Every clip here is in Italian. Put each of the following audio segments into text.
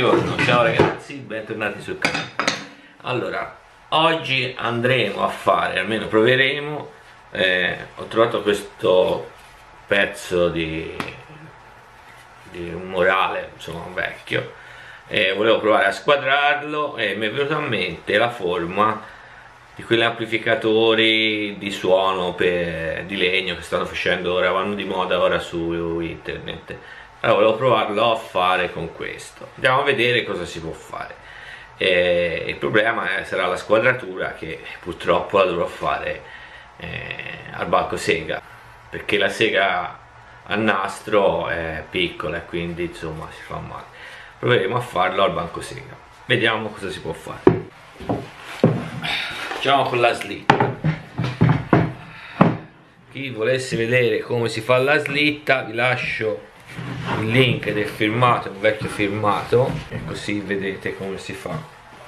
Buongiorno, ciao ragazzi, bentornati sul canale. Allora, oggi andremo a fare, almeno proveremo, ho trovato questo pezzo di un morale, insomma un vecchio, volevo provare a squadrarlo e mi è venuta in mente la forma di quegli amplificatori di suono di legno che stanno facendo ora, vanno di moda ora su internet. Allora volevo provarlo a fare con questo, andiamo a vedere cosa si può fare. Il problema sarà la squadratura, che purtroppo la dovrò fare al banco sega, perché la sega a nastro è piccola e quindi insomma si fa male. Proveremo a farlo al banco sega, vediamo cosa si può fare. Facciamo con la slitta. Chi volesse vedere come si fa la slitta, vi lascio il link del filmato, un vecchio filmato, e così vedete come si fa.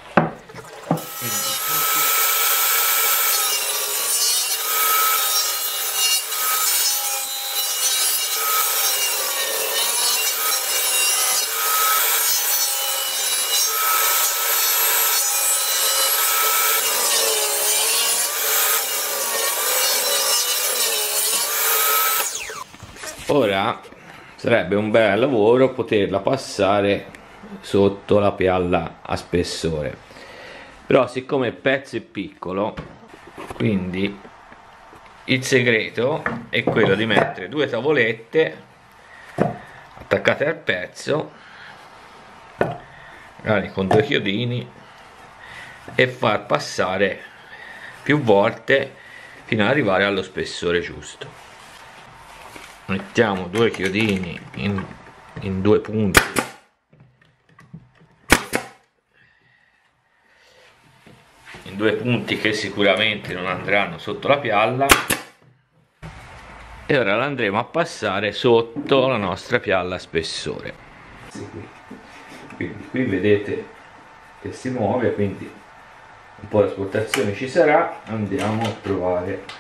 Ora sarebbe un bel lavoro poterla passare sotto la pialla a spessore, però siccome il pezzo è piccolo, quindi il segreto è quello di mettere due tavolette attaccate al pezzo, magari con due chiodini, e far passare più volte fino ad arrivare allo spessore giusto. Mettiamo due chiodini in due punti, che sicuramente non andranno sotto la pialla, e ora la andremo a passare sotto la nostra pialla a spessore. Quindi qui vedete che si muove, quindi un po' di trasportazione ci sarà. Andiamo a provare.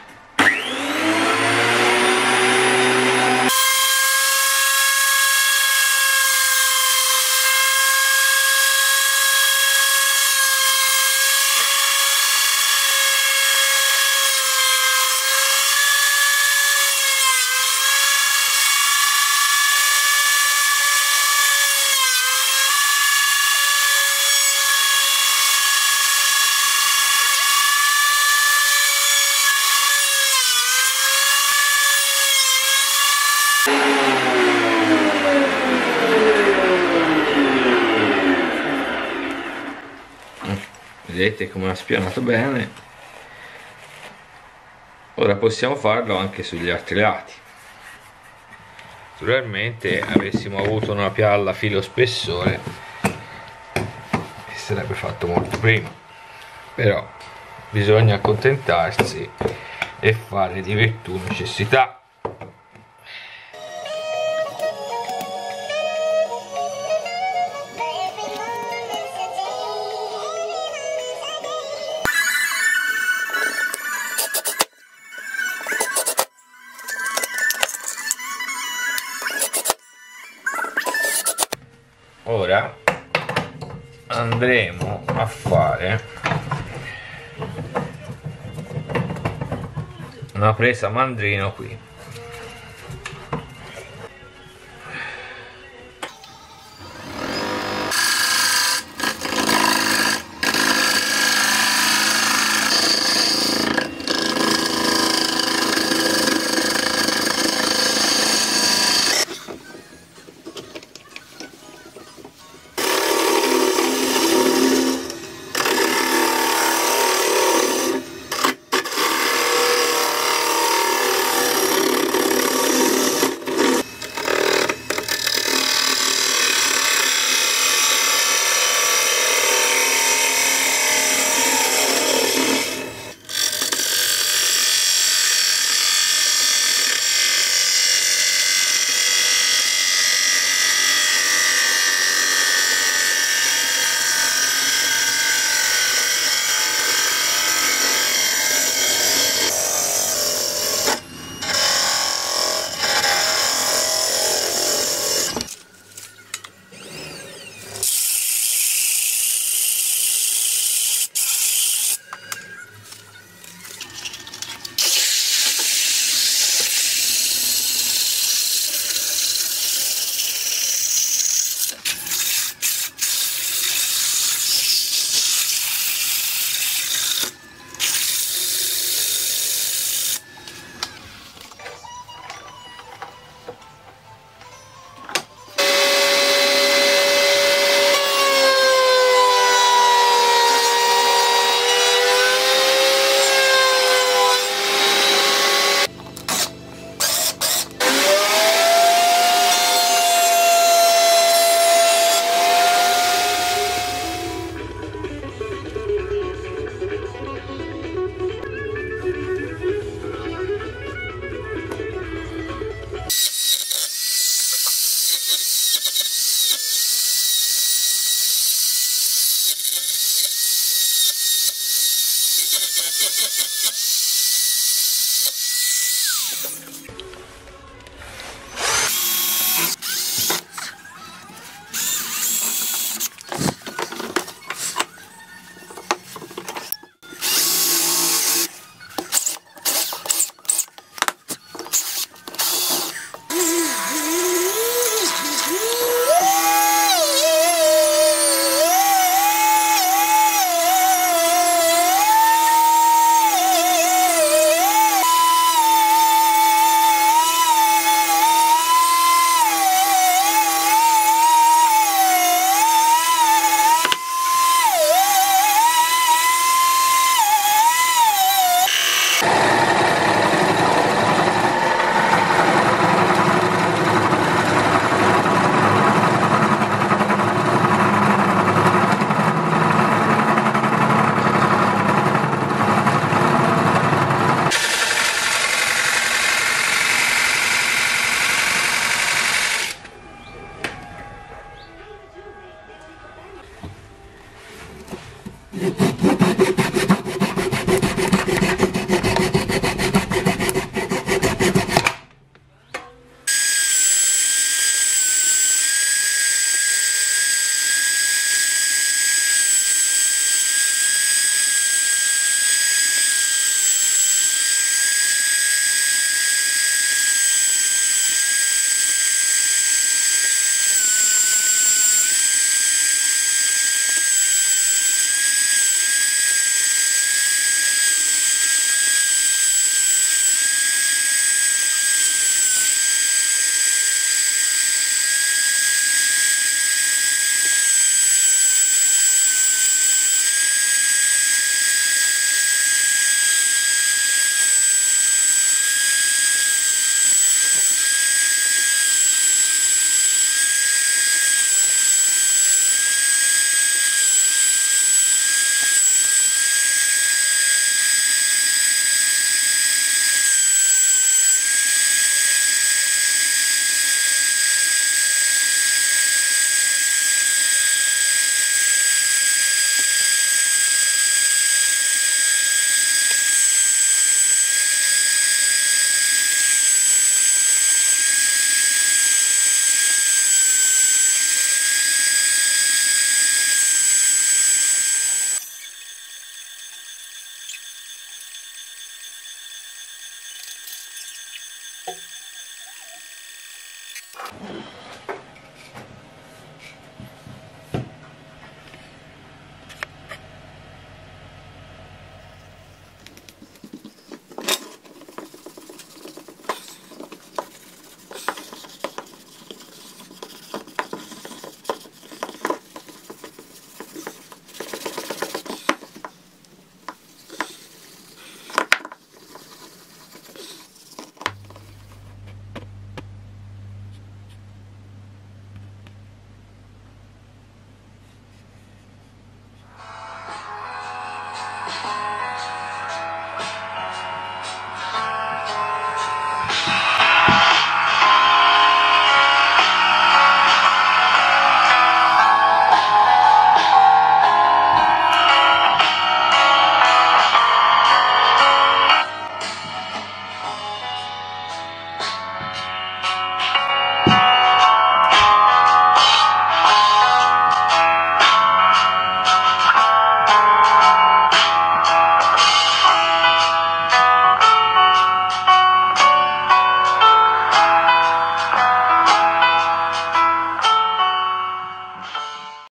Vedete come ha spianato bene. Ora possiamo farlo anche sugli altri lati. Naturalmente avessimo avuto una pialla filo spessore si sarebbe fatto molto prima, però bisogna accontentarsi e fare di virtù necessità. Ora andremo a fare una presa mandrino qui.